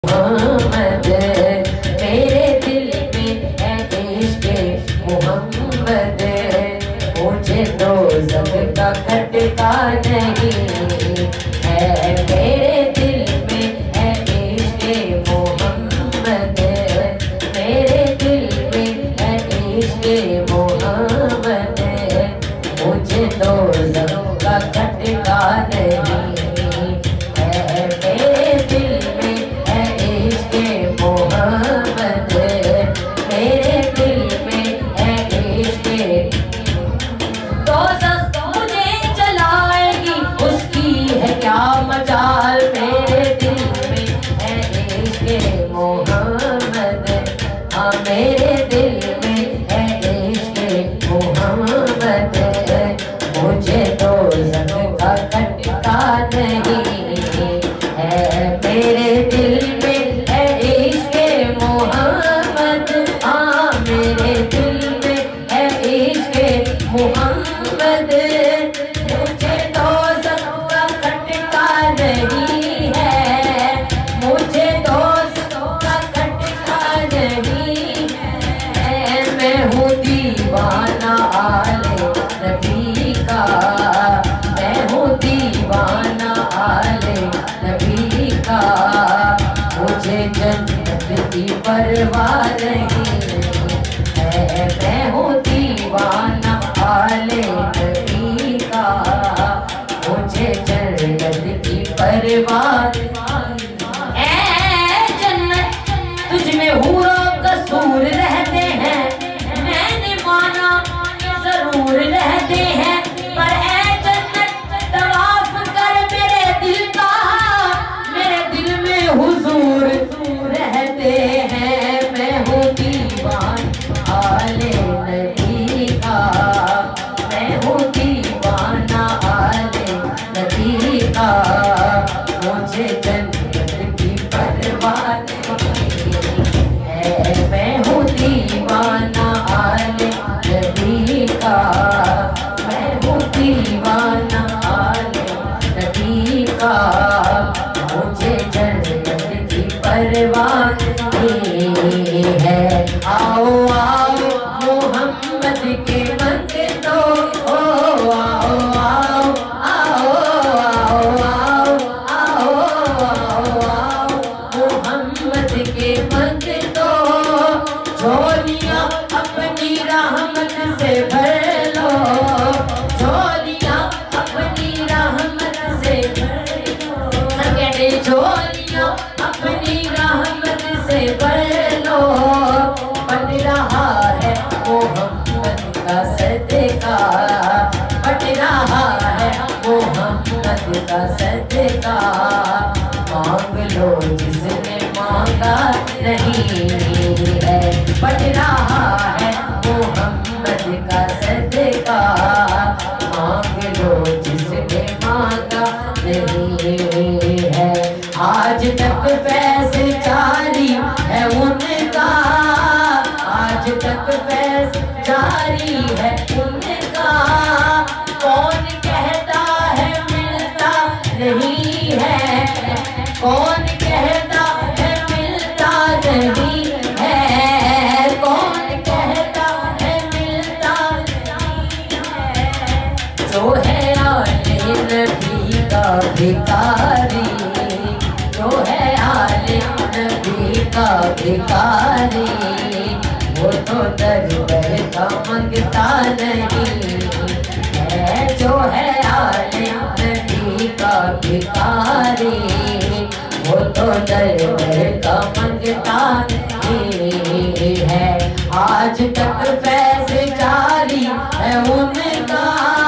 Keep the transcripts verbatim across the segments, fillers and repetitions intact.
मोहम्मद मेरे दिल में है इश्क़ मोहम्मद, मुझे दोज़ख का खटका नहीं है। मेरे दिल में है इश्क़ मोहम्मद, मेरे दिल में है इश्क़ मोहम्मद, मुझे दोज़ख का खटका नहीं। मजाल मेरे दिल में है इश्क़ मोहम्मद, हाँ मेरे दिल में है इश्क़ मोहम्मद, मुझे दोज़ख का खटका नहीं है। मेरे दिल में है इश्क़ मोहम्मद, हाँ मेरे दिल में है इश्क़ मोहम्मद, मुझे दोज़ख का खटका नहीं है, मुझे दोज़ख का खटका नहीं है। मैं हूँ दीवाना आले नबी का, मैं हूँ दीवाना आले नबी का, मुझे जन्नत की परवाह नहीं है। मैं हूँ दीवाना आले नबी का, मुझे जन्नत की परवाह। ऐ जन्नत तुझ में हूरों कसूर रहते हैं, मैंने माना कि जरूर रहते हैं, पर ऐ जन्नत तवाफ कर मेरे दिल का, मेरे दिल में हुजूर रहते हैं। मैं हूँ दीवाना आले नबी का, मैं हूँ दीवाना आले नबी का, मुझे जन्नत की परवाह नहीं है। मैं हूँ दीवाना आले नबी का, मैं हूँ दीवाना आले नबी का, मुझे जन्नत की परवाह नहीं है। आओ आओ मोहम्मद के मंग दो, ओ आओ आओ आओ आओ आओ आओ आओ मोहम्मद के मंग दो, झोलियाँ अपनी रहमत से भर लो, झोलियाँ अपनी रहमत से भर लो, कहते झोलियाँ अपनी रहमत से भर लो। बट रहा है मोहम्मद का सदका, बट रहा है मोहम्मद का सदका, मांग लो जिसने मांगा नहीं है। बट रहा है मोहम्मद का सदका, मांग लो जिसने मांगा नहीं है। आज तक फैज़ जारी है उनका, आज तक फैज़ जारी है उनका, कौन कहता है मिलता नहीं है, कौन कहता है मिलता नहीं है, कौन कहता है मिलता नहीं है। जो है आले नबी का भिखारी, जो है आले नबी का भिखारी, वो तो दरबार का मंगता नहीं है। जो है आले नबी का भिखारी, वो तो दरबार का मंगता नहीं है। आज तक फैज़ जारी है उनका,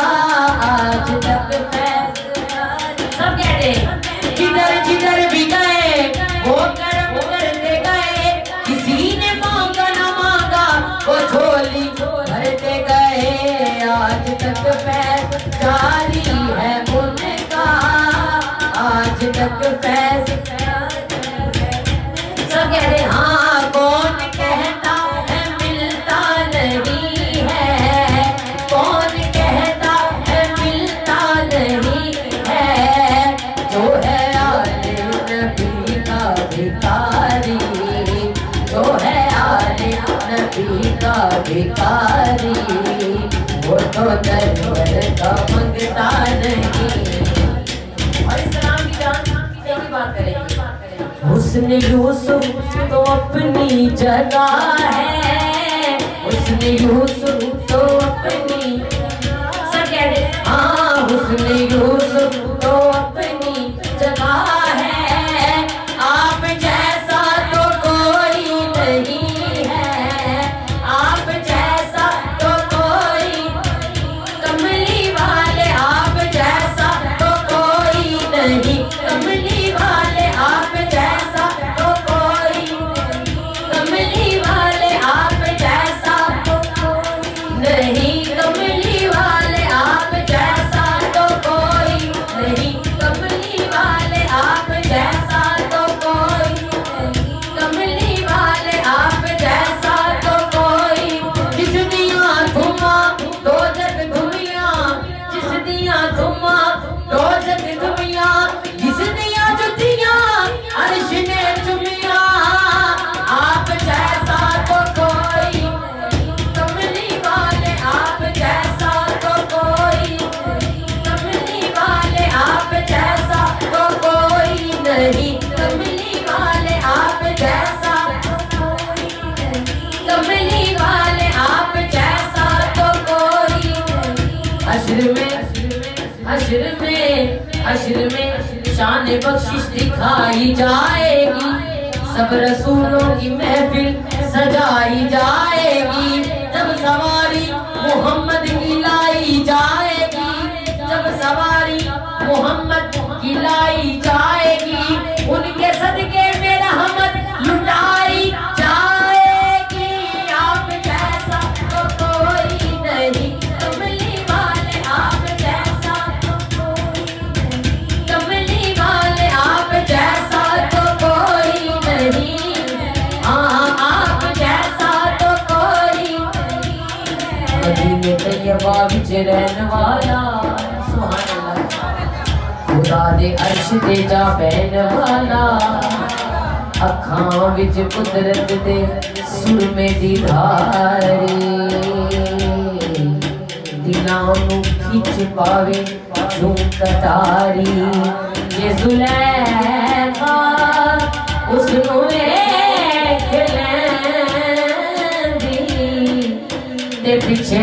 आज तक फैज़ जारी। सब कहते जिधर जिधर भी गए वो कर्म करते गए, किसी ने मांगा ना मांगा वो झोली भरते गए। आज तक फैज़ जारी है उनका, आज तक फैज़। सब कह रहे हाँ कौन कहता है मिलता नहीं भिखारी, वो तो दरबार का मंगता नहीं। और इस कलाम की जान की बात करेंगे। हुस्न यूसुफ तो अपनी जगह है, हुस्न यूसुफ तो अपनी सब कह रहे हाँ, हुस्न यूसुफ तो अपनी जगह है, आप जैसा तो कोई नहीं है, आप जैसा तो कोई, कमली वाले आप जैसा तो कोई नहीं, कमली वाले आप जैसा तो कोई, कमली वाले आप जैसा तो कोई नहीं, कमली वाले आप जैसा तो कोई नहीं, कमली वाले आप जैसा तो कोई नहीं, कमली वाले आप जैसा तो कोई। जिस दिया धुमा दो जग धुमिया, जिस दिया धुमा दो जग धुमिया, जिस दिया जुतिया अर्श ने चुमिया, आप जैसा तो कोई, कमली वाले आप जैसा तो कोई, कमली वाले आप जैसा तो कोई नहीं, कमली वाले आप जैसा तो कोई नहीं, कमली वाले आप जैसा तो कोई नहीं। हश्र में हश्र में हश्र में शान बख्शिश दिखाई जाएगी, सब रसूलों की महफिल सजाई जाएगी, जब सवारी मोहम्मद की लाई जाएगी, जब सवारी मोहम्मद की लाई जाएगी, उनके सदके में रहमत लुटाई जाएगी, आप जैसा तो कोई नहीं, कमली वाले आप जैसा तो कोई नहीं, कमली वाले आप जैसा तो कोई नहीं, हाँ आप जैसा तो कोई नहीं। मदीने तैयबा विच रहने वाला सुभान अल्लाह, खुदा दे अर्श ते जा बैन वाला, अखां विच कुदरत दे सुरमे दी धारी, दिलां नूं खिच पावे जूं कटारी, जे जुलैखा उसनूं वेख लैंदी ते पिछे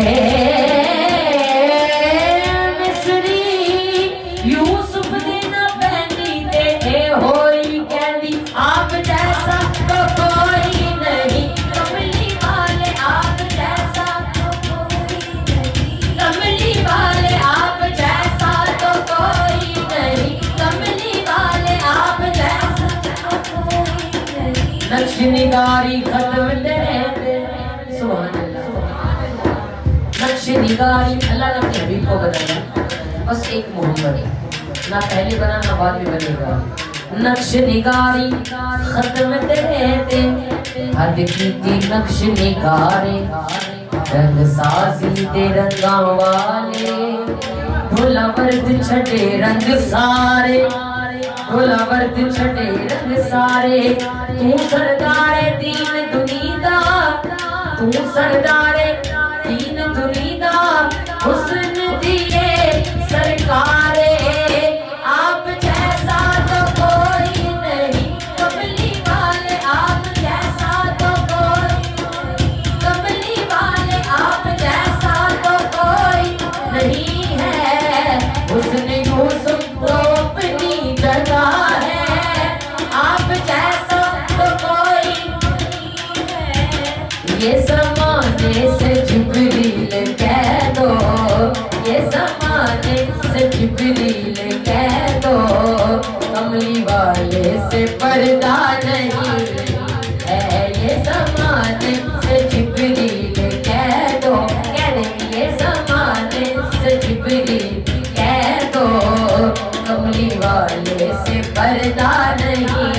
मिस्री यूसुफ दी ना पैंदी ते होई कहंदी, आप जैसा तो कोई नहीं, कमली वाले आप जैसा तो कोई नहीं, कमली वाले आप जैसा तो कोई नहीं, कमली वाले आप जैसा तो कोई नहीं। नक्श निगारी खत्म तेरे सुभान अल्लाह, नक्श निगारी अल्लाह ने अपने हबीब को बताया, बस एक मोहब्बत ना पहले बना ना बाद में बनेगा। नक्श निगारी खत्म तेरे ते, हद की थी नक्श निगारे, रंग साजी दे रंगा वाले, ढोला वर्द छटे रंग सारे, ढोला वर्द छटे रंग सारे, तू सरदारे दीन दुनीदा, तू सरदारे दीन दुनीदा, हुस्न दिए सरकारे, आप जैसा तो कोई नहीं, कमली वाले आप जैसा तो कोई नहीं, कमली वाले आप जैसा तो कोई नहीं है, हुस्न यूसुफ तो अपनी जगह है, आप जैसा तो कोई नहीं है। ये ज़माने से जिब्रील कह दो, ये ज़माने से जिब्रील कह दो, कमली वाले से पर्दा नहीं है, ये ज़माने से जिब्रील कह दो, कह दे ये ज़माने से जिब्रील कह दो, कमली वाले से पर्दा नहीं।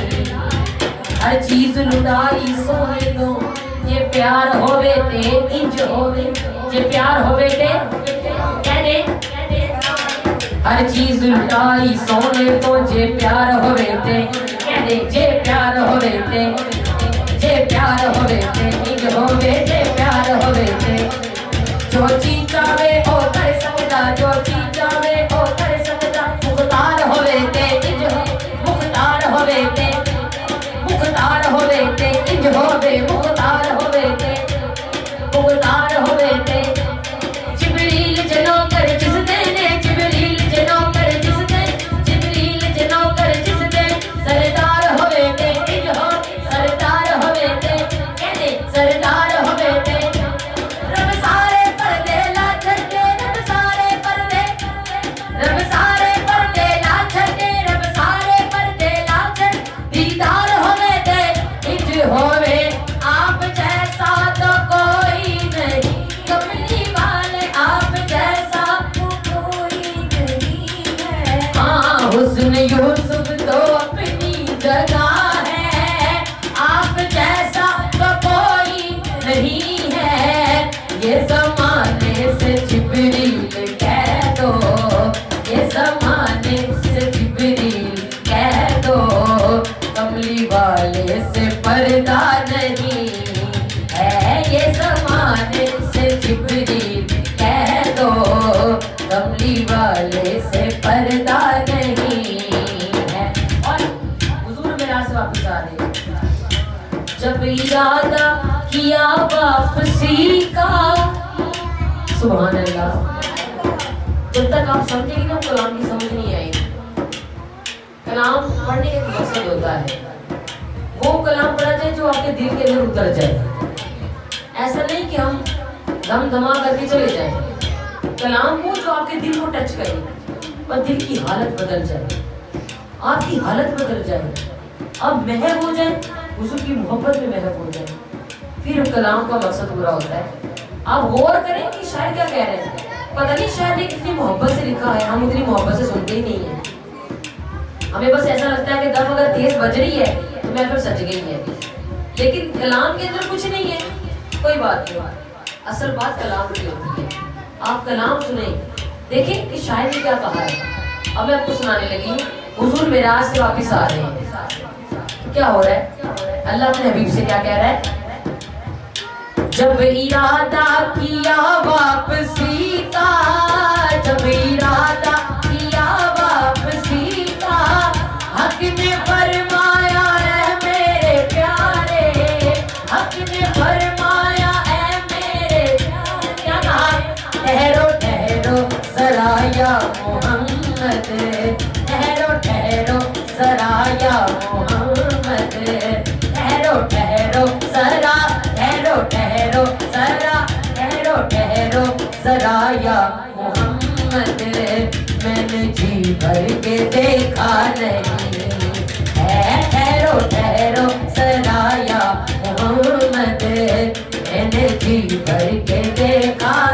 हर चीज लुटाई सोने दो, जे प्यार होवे ते इंज होवे, जे प्यार होवे ते कहने, हर चीज लुटाई सोने तो जे प्यार होवे ते कहने, जे प्यार होवे ते, जे प्यार होवे ते इंज होवे, जे प्यार होवे मुख्तार होवे ते इंज होवे मुख्तार होवे ते मुख्तार होवे ते जिब्रील जनो कर जिस दे ने जिब्रील जनो कर जिस दे जिब्रील जनो कर जिस दे सरदार होवे ते इंज हो सरदार होवे ते कहने सरदार होवे ते रब सारे पर्दे ला छड्डे रब सारे पर्दे रब सारे पर्दे ला छड्डे रब सारे पर्दे ला छड्डे दीदार होवे ते इंज होवे आप जैसा तो कोई नहीं कमली वाले आप जैसा तो कोई नहीं है। हाँ हुस्न यूसुफ तो अपनी जगह है आप जैसा तो कोई नहीं है। ये ज़माने से जिब्रील कह दो ये ज़माने से जिब्रील कह दो कमली वाले से पर्दा नहीं है। ये ज़माने से जिब्रील कह दो कमली वाले से पर्दा नहीं है। और हुजूर मेरा से वापस आ रहे जब इरादा किया वापसी का सुभान अल्लाह। जब तक आप समझेंगे ना कलाम की समझ नहीं आएगी। कलाम पढ़ने का मकसद होता है वो कलाम पढ़ा जाए जो आपके दिल के अंदर उतर जाए। ऐसा नहीं कि हम दम दमा करके चले जाएं। कलाम वो जो आपके दिल को टच करे और दिल की हालत बदल जाए आपकी हालत बदल जाए आप महव हो जाए हुजूर की मोहब्बत में महव हो जाए फिर कलाम का मकसद पूरा होता है। आप गौर करें कि शायर क्या कह रहे हैं। पता नहीं शायर ने कितनी मोहब्बत से लिखा है हम उतनी मोहब्बत से सुनते ही नहीं है। हमें बस ऐसा लगता है कि दम अगर तेज बज रही है तो मैं फिर सज गई है लेकिन कलाम के अंदर कुछ नहीं है। कोई बात नहीं असल बात कलाम की होती है। आप कलाम सुने देखें कि शायर ने क्या कहा है। अब मैं आपको सुनाने लगी हुजूर मेराज से वापस आ रहे हैं तो क्या हो रहा है अल्लाह अपने हबीब से क्या कह रहा है। जब इरादा किया वापसी का जब इरादा किया वापसी का हक ने फरमाया है मेरे प्यारे हक ने फरमाया है मेरे प्यारे। क्या कहा ठहरो ठहरो जरा या मोहम्मद ठहरो ठहरो जरा या मोहम्मद ठहरो ठहरो जरा ठहरो ठहरो जरा ठहरो ठहरो जरा या मोहम्मद मैंने जी भर के देखा नहीं है। ठहरो ठहरो जरा या मोहम्मद मैंने जी भर के देखा